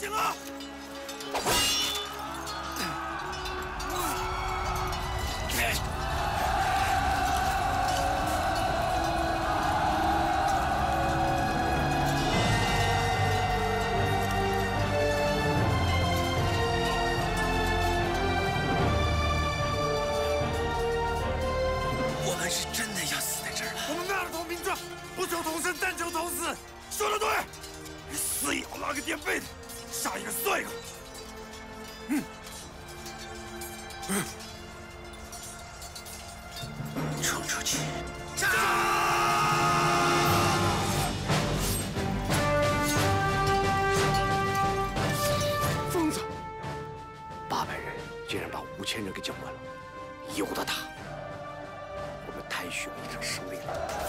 醒啊！ 我们是真的要死在这儿了。 我们卖了同名状，不求同生，但求同死。说得对，死也要拉个垫背的，杀一个算一个。 冲出去！ 杀！ 疯子，800人竟然把5000人给搅乱了，由得他。我们太需要一场胜利了。